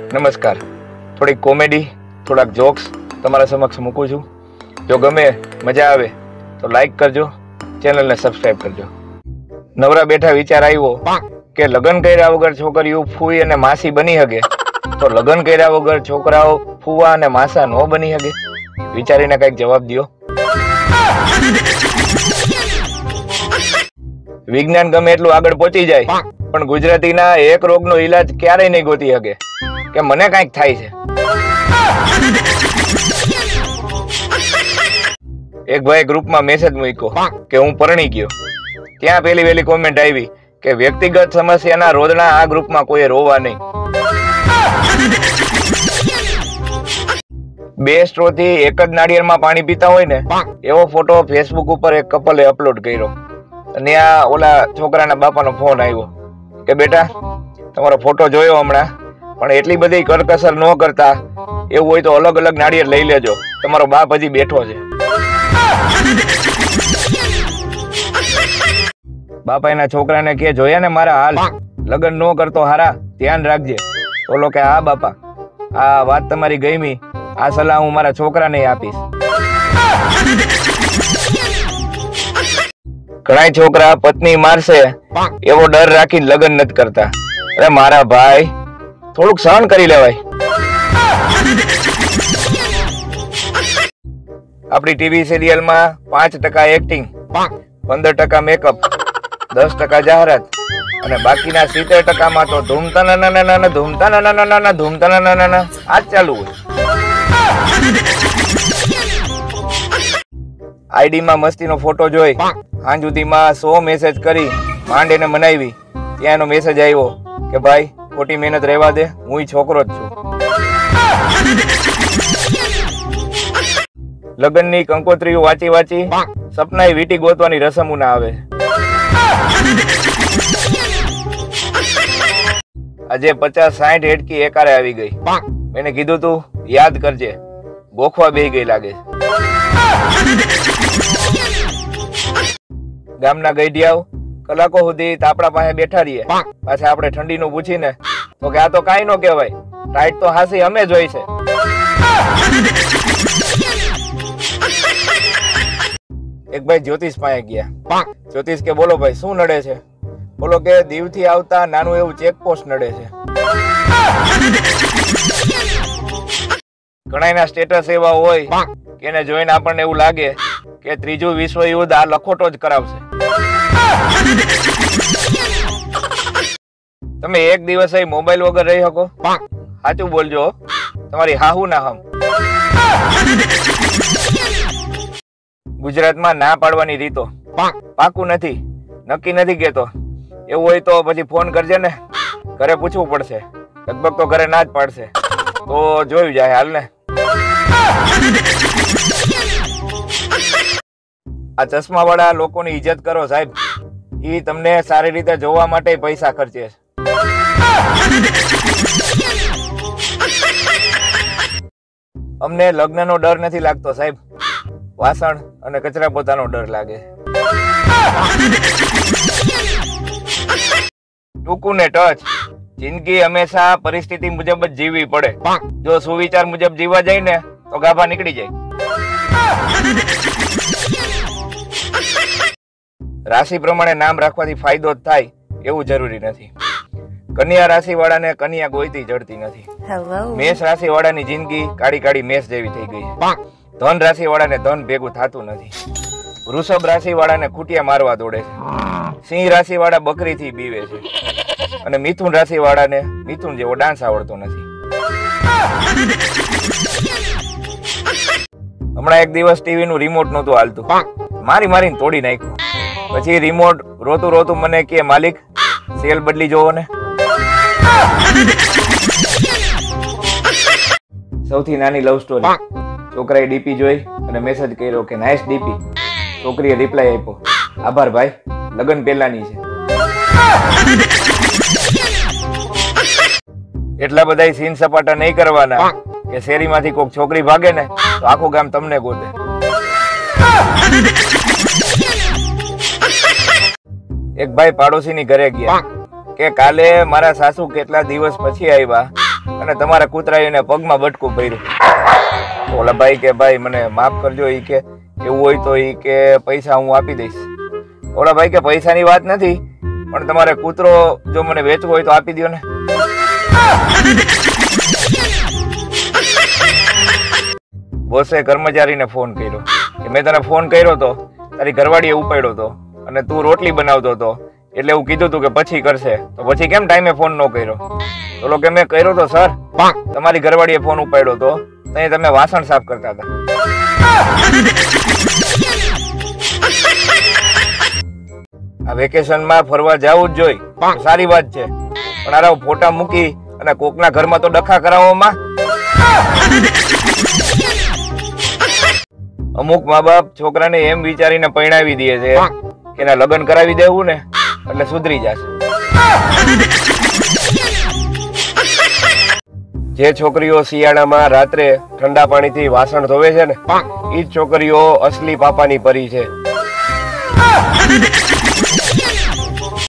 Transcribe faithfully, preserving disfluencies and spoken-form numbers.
નમસ્કાર. થોડીક કોમેડી, થોડાક જોક્સ તમારા સમક્ષ મૂકું છું. જો ગમે, મજા આવે તો લાઈક કરજો, ચેનલને સબસ્ક્રાઇબ કરજો. નવરા બેઠા વિચાર આવ્યો કે લગ્ન કર્યા વગર છોકરીઓ ફૂઈ અને માસી બની શકે, તો લગ્ન કર્યા વગર છોકરાઓ ફૂવા અને માસા ન બની શકે? વિચારીને કઈક જવાબ દો. વિજ્ઞાન ગમે એટલું આગળ પહોંચી જાય પણ ગુજરાતીના એક રોગનો ઈલાજ ક્યારેય નહીં ગોતી શકે કે મને કઈક થાય છે. એક ભાઈ ગ્રુપમાં મેસેજ મૂક્યો કે હું પરણી ગયો. ત્યાં પેલી વેલી કોમેન્ટ આવી કે વ્યક્તિગત સમસ્યાના રોદના આ ગ્રુપમાં કોઈ રોવા નહીં. બે સ્ટ્રોથી એક જ નાળિયેરમાં પાણી પીતા હોય ને એવો ફોટો ફેસબુક ઉપર એક કપલે અપલોડ કર્યો. અને આ ઓલા છોકરાના બાપાનો ફોન આવ્યો કે બેટા તમારો ફોટો જોયો હમણાં, પણ એટલી બધી કરકસર ન કરતા, એવું હોય તો અલગ અલગ નાળિયેર લઈ લેજો, તમારો બાપ હજી બેઠો છે. બાપા એના છોકરાને કે જોયા ને મારા હાલ, લગ્ન ન કરતો હારા, ધ્યાન રાખજે. બોલો કે હા બાપા, આ વાત તમારી ગમી, આ સલાહ હું મારા છોકરાને આપીશ. ઘણા છોકરા પત્ની મારશે એવો ડર રાખીને લગ્ન નથી કરતા. અરે મારા ભાઈ, થોડુંક સહન કરી લેવાય. આપણી ટીવી સિરિયલમાં પાંચ ટકા એક્ટિંગ, પંદર ટકા મેકઅપ, દસ ટકા જાહેરાત અને બાકીના સિત્તેર ટકામાં તો ધૂમતા ના ના ના ધૂમતા ના ના ના ધૂમતા ના ના ના આ જ ચાલુ હોય. આઈડીમાં મસ્તીનો ફોટો જોઈ સાંજ સુધીમાં સો મેસેજ કરી માંડ એને મનાવી. ત્યાં એનો મેસેજ આવ્યો કે ભાઈ ખોટી મહેનત રહેવા દે, હું છોકરો જ છું. લગ્નની કંકોત્રીઓ વાંચી વાંચી સપના વીટી ગોતવાની રસમો ના આવે. આજે પચાસ સાઠ હેડકી એકારે આવી ગઈ. મેને કીધું તું યાદ કરજે, ગોખવા બેહી ગઈ લાગે. ગામના ગઈઢિયાઓ કલાકો સુધી તાપડા પાસે બેઠા રહીએ, પાછા આપણે ઠંડીનું પૂછીને તો કે આ તો કાંઈ નો કહેવાય, ટાઈટ તો હાસી અમે જોઈ છે. એક ભાઈ જ્યોતિષ પાસે ગયા. જ્યોતિષ કે બોલો ભાઈ શું નડે છે? બોલો કે દીવથી આવતા નાનું એવું ચેકપોસ્ટ નડે છે. ઘણા સ્ટેટસ એવા હોય કે એને જોઈને આપણને એવું લાગે કે ત્રીજું વિશ્વ યુદ્ધ આ લખોટો જ કરાવશે. તમે એક દિવસ મોબાઈલ વગર રહી શકો? સાચું બોલજો, તમારી હાહુ ના હમ. ગુજરાતમાં ના પાડવાની રીતો પાકું નથી, નક્કી નથી કેતો. એવું હોય તો પછી ફોન કરજે ને, ઘરે પૂછવું પડશે. લગભગ તો ઘરે ના જ પાડશે, તો જોયું જાય. હાલ ને, આ ચશ્મા વાળા લોકોની ઇજ્જત કરો સાહેબ. ઈ તમને સારી રીતે જોવા માટે પૈસા ખર્ચે છે. અમને લગ્નનો ડર નથી લાગતો સાહેબ, વાસણ અને કચરા પોતાનો ડર લાગે. ટૂંકું ને ટચ, જિંદગી હંમેશા પરિસ્થિતિ મુજબ જ જીવવી પડે. જો સુવિચાર મુજબ જીવવા જાય ને તો ગાભા નીકળી જાય. રાશિ પ્રમાણે નામ રાખવાથી ફાયદો જ થાય એવું જરૂરી નથી. કન્યા રાશિ વાળાને કન્યા ગોઈતી જડતી નથી. મેષ રાશિ વાળાની જિંદગી કાળી કાળી મેષ જેવી થઈ ગઈ. ધન રાશિ વાળાને ધન ભેગું થતું નથી. વૃષભ રાશિ વાળાને ખૂટિયા મારવા દોડે છે. સિંહ રાશિ વાળા બકરીથી બીવે છે. અને મિથુન રાશિ વાળાને મિથુન જેવો ડાન્સ આવડતો નથી. હમણાં એક દિવસ ટીવી નું રિમોટ નહોતું હાલતું, મારી મારીને તોડી નાખ્યું. પછી રિમોટ રોતું રોતું મને કે માલિક સેલ બદલી જોવો ને. સૌથી નાની લવ સ્ટોરી. છોકરાએ ડીપી જોઈ અને મેસેજ કર્યો કે નાઇસ ડીપી. છોકરીએ રિપ્લાય આપ્યો, આભાર ભાઈ, લગ્ન પહેલાની છે. એટલા બધા સીન સપાટા નહીં કરવાના કે શેરીમાંથી કોઈક છોકરી ભાગે ને તો આખું ગામ તમને ગોતે. એક ભાઈ પાડોશીની ઘરે ગયા કે કાલે મારા સાસુ કેટલા દિવસ પછી આવ્યા અને તમારા કૂતરાએ એને પગમાં બટકું ભર્યું. ઓલા ભાઈ કે ભાઈ મને માફ કરજો, ઈ કે એવું હોય તો ઈ કે પૈસા હું આપી દઈશ. ઓલા ભાઈ કે પૈસાની વાત નથી, પણ તમારે કૂતરો જો મને વેચવો હોય તો આપી દો ને. બોસે કર્મચારીને ફોન કર્યો કે મેં તને ફોન કર્યો તો તારી ઘરવાળીએ ઉપાડ્યો તો અને તું રોટલી બનાવતો હતો, એટલે એવું કીધું તું કે પછી કરશે, તો પછી કેમ ટાઈમે ફોન ન કર્યો? તો કે મેં કર્યો તો સર, તમારી ઘરવાળીએ ફોન ઉપાડ્યો તો ત્યાં તમે વાસણ સાફ કરતા હતા. આ વેકેશનમાં ફરવા જવું જ જોઈ, સારી વાત છે, પણ આરા ફોટા મૂકી અને કોકના ઘરમાં તો ડખા કરાવવામાં. અમુક મા બાપ છોકરાને એમ વિચારીને પરણાવી દે છે કે એના લગ્ન કરાવી દેવું ને એટલે સુધરી જશે. જે છોકરીઓ શિયાળામાં રાત્રે ઠંડા પાણીથી વાસણ ધોવે છે ને, એ જ છોકરીઓ અસલી પાપાની પરી છે.